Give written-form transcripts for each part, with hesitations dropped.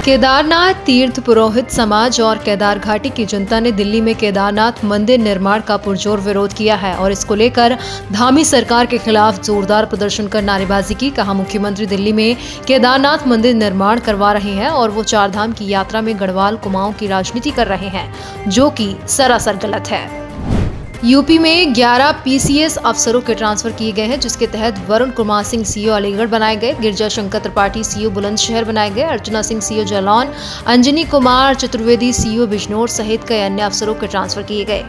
केदारनाथ तीर्थ पुरोहित समाज और केदार घाटी की जनता ने दिल्ली में केदारनाथ मंदिर निर्माण का पुरजोर विरोध किया है और इसको लेकर धामी सरकार के खिलाफ जोरदार प्रदर्शन कर नारेबाजी की। कहा, मुख्यमंत्री दिल्ली में केदारनाथ मंदिर निर्माण करवा रहे हैं और वो चारधाम की यात्रा में गढ़वाल कुमाऊं की राजनीति कर रहे हैं, जो कि सरासर गलत है। यूपी में 11 पीसीएस अफसरों के ट्रांसफर किए गए हैं, जिसके तहत वरुण कुमार सिंह सीओ अलीगढ़ बनाए गए, गिरजा शंकर त्रिपाठी सीओ बुलंदशहर बनाए गए, अर्चना सिंह सीओ जालौन, अंजनी कुमार चतुर्वेदी सीओ बिजनौर सहित कई अन्य अफसरों के ट्रांसफर किए गए।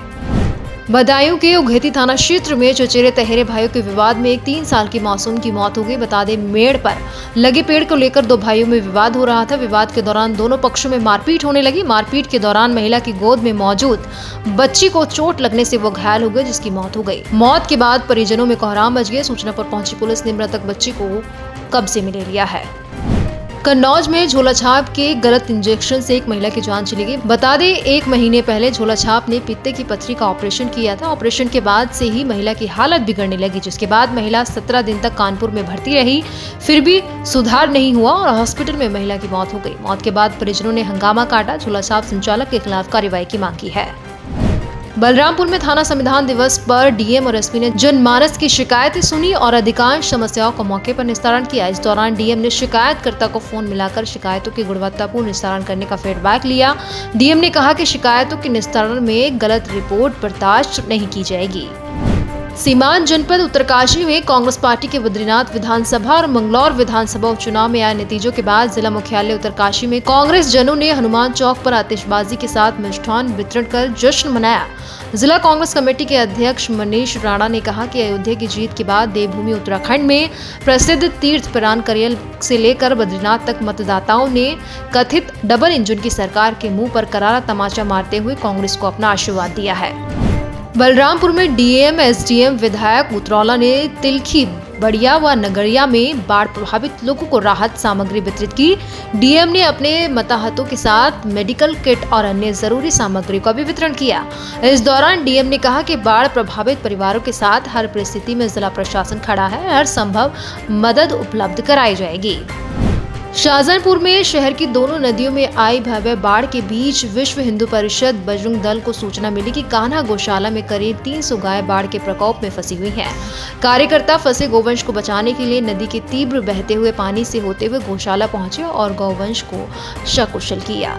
बदायूं के उघेती थाना क्षेत्र में चचेरे तहेरे भाइयों के विवाद में एक 3 साल की मासूम की मौत हो गई। बता दें, मेड़ पर लगे पेड़ को लेकर 2 भाइयों में विवाद हो रहा था। विवाद के दौरान दोनों पक्षों में मारपीट होने लगी। मारपीट के दौरान महिला की गोद में मौजूद बच्ची को चोट लगने से वो घायल हो गई, जिसकी मौत हो गई। मौत के बाद परिजनों में कोहराम मच गया। सूचना पर पहुंची पुलिस ने मृतक बच्ची को कब्जे में ले लिया है। कन्नौज में झोला छाप के गलत इंजेक्शन से एक महिला की जान चली गई। बता दें, 1 महीने पहले झोला छाप ने पित्ते की पथरी का ऑपरेशन किया था। ऑपरेशन के बाद से ही महिला की हालत बिगड़ने लगी, जिसके बाद महिला 17 दिन तक कानपुर में भर्ती रही, फिर भी सुधार नहीं हुआ और हॉस्पिटल में महिला की मौत हो गई। मौत के बाद परिजनों ने हंगामा काटा। झोला छाप संचालक के खिलाफ कार्रवाई की मांग की है। बलरामपुर में थाना संविधान दिवस पर डीएम और एसपी ने जनमानस की शिकायतें सुनी और अधिकांश समस्याओं का मौके पर निस्तारण किया। इस दौरान डीएम ने शिकायतकर्ता को फोन मिलाकर शिकायतों की गुणवत्तापूर्ण निस्तारण करने का फीडबैक लिया। डीएम ने कहा कि शिकायतों के निस्तारण में गलत रिपोर्ट बर्दाश्त नहीं की जाएगी। सीमांत जनपद उत्तरकाशी में कांग्रेस पार्टी के बद्रीनाथ विधानसभा और मंगलौर विधानसभा उपचुनाव में आए नतीजों के बाद जिला मुख्यालय उत्तरकाशी में कांग्रेस जनों ने हनुमान चौक पर आतिशबाजी के साथ मिष्ठान वितरण कर जश्न मनाया। जिला कांग्रेस कमेटी के अध्यक्ष मनीष राणा ने कहा कि अयोध्या की जीत के बाद देवभूमि उत्तराखंड में प्रसिद्ध तीर्थ प्रयाण करेल से लेकर बद्रीनाथ तक मतदाताओं ने कथित डबल इंजन की सरकार के मुंह पर करारा तमाचा मारते हुए कांग्रेस को अपना आशीर्वाद दिया है। बलरामपुर में डीएम एसडीएम विधायक उतरौला ने तिलखी, बड़िया व नगरिया में बाढ़ प्रभावित लोगों को राहत सामग्री वितरित की। डीएम ने अपने मताहतों के साथ मेडिकल किट और अन्य जरूरी सामग्री का भी वितरण किया। इस दौरान डीएम ने कहा कि बाढ़ प्रभावित परिवारों के साथ हर परिस्थिति में जिला प्रशासन खड़ा है, हर संभव मदद उपलब्ध कराई जाएगी। शाहजहांपुर में शहर की दोनों नदियों में आई भयावह बाढ़ के बीच विश्व हिंदू परिषद बजरंग दल को सूचना मिली कि कान्हा गौशाला में करीब 300 गाय बाढ़ के प्रकोप में फंसी हुई हैं। कार्यकर्ता फंसे गौवंश को बचाने के लिए नदी के तीव्र बहते हुए पानी से होते हुए गौशाला पहुंचे और गौवंश को सकुशल किया।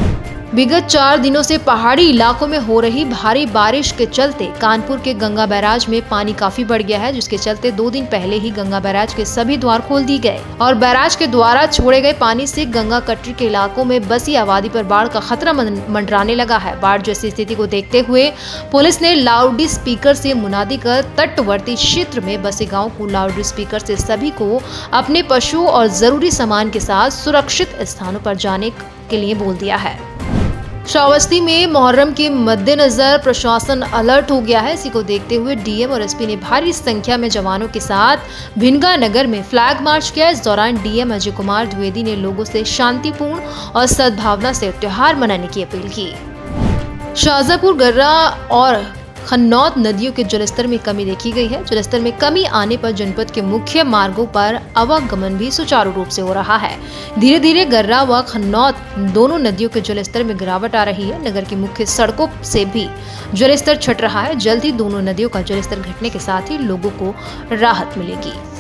विगत 4 दिनों से पहाड़ी इलाकों में हो रही भारी बारिश के चलते कानपुर के गंगा बैराज में पानी काफी बढ़ गया है, जिसके चलते 2 दिन पहले ही गंगा बैराज के सभी द्वार खोल दिए गए और बैराज के द्वारा छोड़े गए पानी से गंगा कटरी के इलाकों में बसी आबादी पर बाढ़ का खतरा मंडराने लगा है। बाढ़ जैसी स्थिति को देखते हुए पुलिस ने लाउड स्पीकर से मुनादी कर तटवर्ती क्षेत्र में बसे गाँव को लाउड स्पीकर से सभी को अपने पशुओं और जरूरी सामान के साथ सुरक्षित स्थानों पर जाने के लिए बोल दिया है। श्रावस्ती में मुहर्रम के मद्देनजर प्रशासन अलर्ट हो गया है। इसी को देखते हुए डीएम और एसपी ने भारी संख्या में जवानों के साथ भिनगा नगर में फ्लैग मार्च किया। इस दौरान डीएम अजय कुमार द्विवेदी ने लोगों से शांतिपूर्ण और सद्भावना से त्योहार मनाने की अपील की। शाहजहांपुर, गर्रा और खन्नौत नदियों के जलस्तर में कमी देखी गई है। जलस्तर में कमी आने पर जनपद के मुख्य मार्गों पर आवागमन भी सुचारू रूप से हो रहा है। धीरे धीरे गर्रा व खन्नौत दोनों नदियों के जलस्तर में गिरावट आ रही है। नगर की मुख्य सड़कों से भी जलस्तर छट रहा है। जल्द ही दोनों नदियों का जलस्तर घटने के साथ ही लोगों को राहत मिलेगी।